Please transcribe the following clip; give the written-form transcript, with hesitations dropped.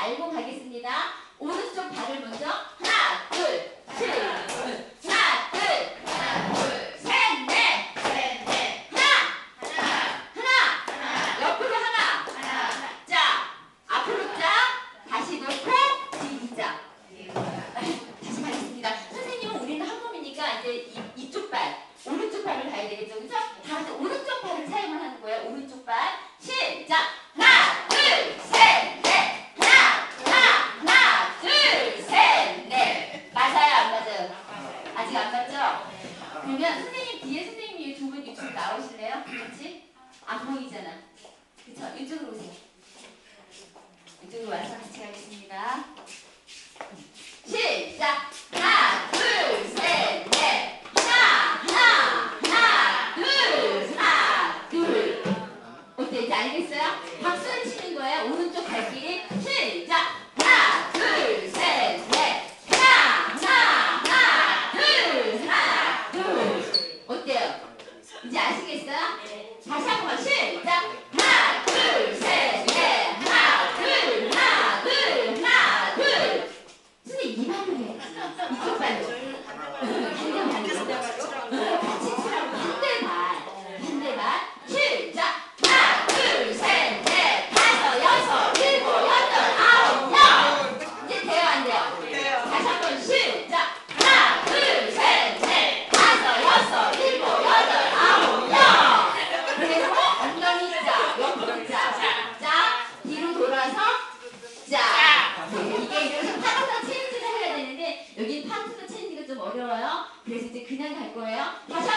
알고 가겠습니다. 오른쪽 발을 먼저 하나, 둘, 셋, 하나, 둘, 하나, 둘, 셋, 넷, 셋, 넷, 하나, 옆으로 하나, 자, 앞으로 자, 다시 놓고 뒤자. 다시 가겠습니다. 선생님은 우리는 한 몸이니까 이제 이쪽 발, 오른쪽 발을 가야 되겠죠, 그렇죠? 다 같이 오른쪽 발을 사용을 하는 거예요. 오른쪽 발 시작. 하나, 둘, 셋, 넷, 하나, 둘, 셋, 넷. 맞아요, 안 맞아요? 아직 안 맞죠? 그러면 선생님 뒤에 선생님이 두 분 이쪽으로 나오실래요? 같이? 안 보이잖아. 그쵸? 이쪽으로 오세요. 이쪽으로 와서 같이 가겠습니다. 시작! 하나, 둘, 셋, 넷. 하나, 둘. 어때? 이제 알겠어요? 박수를 치는 거예요. 오른쪽 발길이 시작! 하나, 둘, 셋, 넷. 하나, 둘. 어때요? 이제 아시겠어요? 다시 한 번 시작! 하나, 둘, 셋, 넷. 하나, 둘. 선생님 이 발로 해. 이쪽 발로. 같이 치라고. 반대발. 시작! 하나, 둘, 셋, 넷, 다섯, 여섯, 일곱, 여덟, 아홉, 열. 이제 돼요, 안 돼요? 다시 한 번 시작! 하나, 둘, 셋, 넷, 다섯, 여섯, 일곱, 여덟, 아홉, 열. 그리고 엉덩이 자, 옆으로 자, 뒤로 돌아서 자. 이게 이래서 파트너 체인지를 해야 되는데 여기 파트너 체인지가 좀 어려워요. 그래서 이제 그냥 갈 거예요. 다시